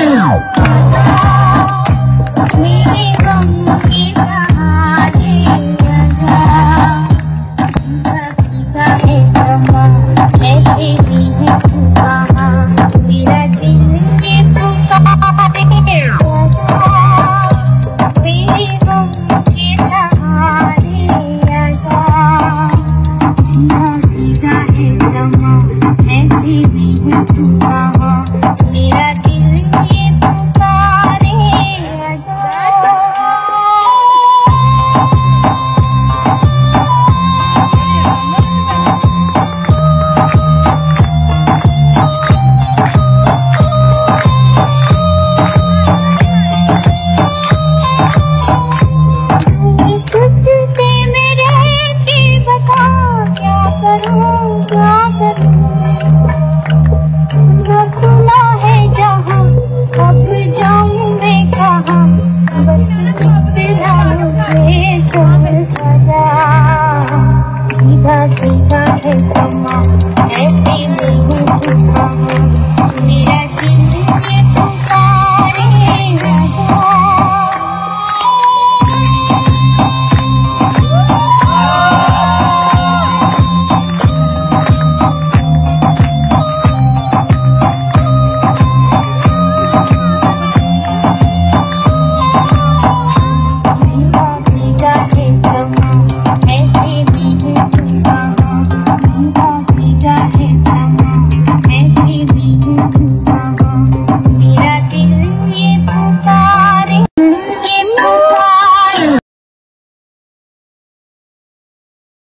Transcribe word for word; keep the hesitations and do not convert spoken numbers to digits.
मेरे गम के सहारे आजा, भीगा है समा ऐसे भी है तू कहाँ, मेरा दिल ये पुकारे आजा, मेरे गम के सहारे आजा, भीगा है समा ऐसे भी है तू कहाँ, मेरा दिल ये पुकारे आजा। तुझसे मैं रह के बता क्या करूं क्या करूं, सुना सुना